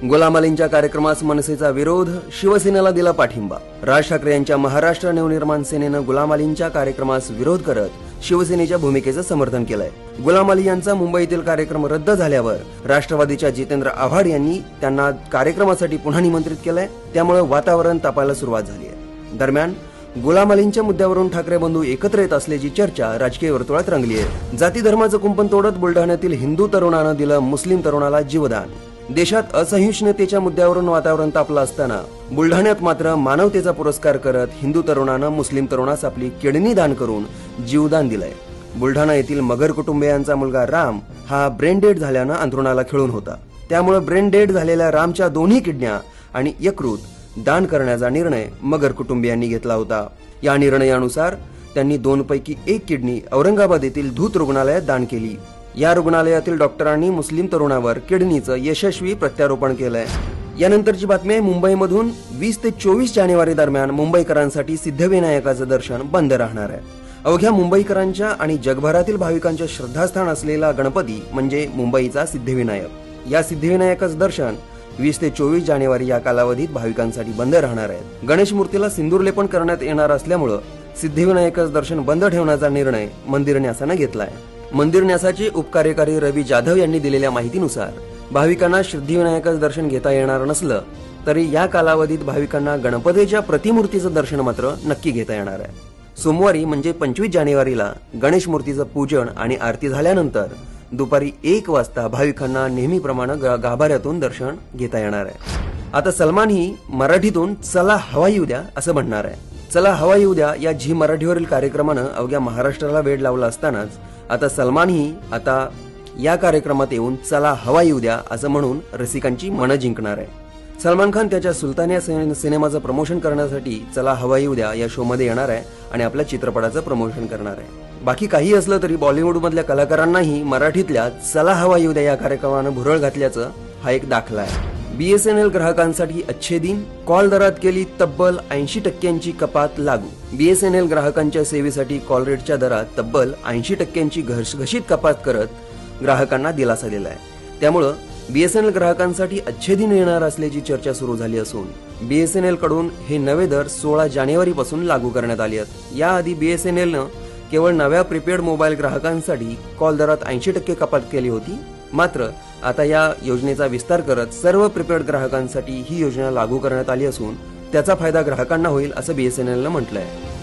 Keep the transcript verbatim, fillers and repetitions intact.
गुलाम अलींच्या कार्यक्रमास मनसेचा विरोध, शिवसेनेला दिला पाठिंबा। राज ठाकरे यांच्या महाराष्ट्र नवनिर्माण सेनेनं गुलाम अलींच्या कार्यक्रमास विरोध करत शिवसेनेच्या भूमिकेचं समर्थन केलंय। गुलाम अली यांचा मुंबईतील कार्यक्रम रद्द झाल्यावर राष्ट्रवादीच्या जितेंद्र आव्हाड यांनी त्यांना कार्यक्रमासाठी पुन्हा निमंत्रित केलंय, त्यामुळे वातावरण तापायला सुरुवात झाली आहे। दरम्यान गुलाम अलींच्या मुद्द्यावरून ठाकरे बंधू एकत्र येत असल्याची चर्चा राजकीय वर्तुळात रंगली आहे। जाती धर्माचं कुंपण तोडत बुलढाण्यातील हिंदू तरुणानं दिलं मुस्लिम तरुणाला जीवदान। देशात असहिष्णुतेच्या मुद्द्यावरून वातावरण तापलं असताना बुलढाण्यात मात्र मानवतेचा पुरस्कार करत हिंदू तरुणानं मुस्लिम तरुणास आपली किडनी दान करून जीवदान दिलंय। बुलढाणा येथील मगर कुटुंबियांचा मुलगा राम हा ब्रेन डेड झाल्यानं अंथरुणाला खिळून होता, त्यामुळे ब्रेन डेड झालेल्या रामच्या दोन्ही किडन्या आणि यकृत दान करण्याचा निर्णय मगर कुटुंबियांनी घेतला होता। या निर्णयानुसार त्यांनी दोन पैकी एक किडनी औरंगाबाद येथील धूत रुग्णालयात दान केली। या रुग्णालयातील डॉक्टरांनी मुस्लिम तरुणावर किडनीचं यशस्वी प्रत्यारोपण केलंय। यानंतरची बातमी आहे मुंबईमधून वीस ते चोवीस जानेवारी दरम्यान मुंबईकरांसाठी सिद्धविनायकाचं दर्शन बंद राहणार आहे। अवघ्या मुंबईकरांच्या आणि जगभरातील भाविकांच्या श्रद्धास्थान असलेला गणपती म्हणजे मुंबईचा सिद्धिविनायक। या सिद्धिविनायकाचं दर्शन वीस ते चोवीस जानेवारी या कालावधीत भाविकांसाठी बंद राहणार आहे। गणेश मूर्तीला सिंदूर लेपन करण्यात येणार असल्यामुळे सिद्धिविनायकाचं दर्शन बंद ठेवण्याचा निर्णय मंदिर न्यासानं घेतलाय। मंदिर न्यासाचे उपकार्यकारी रवी जाधव यांनी दिलेल्या माहितीनुसार भाविकांना सिद्धिविनायकाचं दर्शन घेता येणार नसलं तरी या कालावधीत भाविकांना गणपतीच्या प्रतिमूर्तीचं दर्शन मात्र नक्की घेता येणार आहे। सोमवारी म्हणजे पंचवीस जानेवारीला गणेश मूर्तीचं पूजन आणि आरती झाल्यानंतर दुपारी एक वाजता भाविकांना नेहमीप्रमाणे गाभाऱ्यातून दर्शन घेता येणार आहे। आता सलमान ही मराठीतून चला हवा येऊ द्या असं म्हणणार आहे। चला हवा येऊ द्या या झी मराठीवरील कार्यक्रमानं अवघ्या महाराष्ट्राला वेड लावला असतानाच आता सलमान ही आता या कार्यक्रमात येऊन चला हवा येऊ द्या असं म्हणून रसिकांची मनं जिंकणार आहे। सलमान खान त्याच्या सुलतानिया सिनेमाचं प्रमोशन करण्यासाठी चला हवा येऊ द्या या शो मध्ये येणार आहे आणि आपल्या चित्रपटाचं प्रमोशन करणार आहे। बाकी काही असलं तरी बॉलिवूड मधल्या कलाकारांनाही मराठीतल्या चला हवा येऊ द्या या कार्यक्रमानं भुरळ घातल्याचं हा एक दाखला आहे। बीएसएनएल ग्राहकांसाठी अच्छे दिन, कॉल दरात केली तब्बल ऐंशी टक्क्यांची कपात लागू। बीएसएनएल ग्राहकांच्या सेवेसाठी कॉल रेटच्या दरात तब्बल ऐंशी टक्क्यांची घसघशीत कपात करत ग्राहकांना दिलासा दिला आहे। त्यामुळे बीएसएनएल ग्राहकांसाठी अच्छे दिन येणार असल्याची चर्चा सुरू झाली असून बीएसएनएल कडून हे नवे दर सोळा जानेवारी पासून लागू करण्यात आले आहेत। याआधी बीएसएनएलनं केवळ नव्या प्रीपेड मोबाईल ग्राहकांसाठी कॉल दरात ऐंशी टक्के कपात केली होती, मात्र आता या योजनेचा विस्तार करत सर्व प्रीपेड ग्राहकांसाठी ही योजना लागू करण्यात आली असून त्याचा फायदा ग्राहकांना होईल असं बीएसएनएलनं म्हटलंय।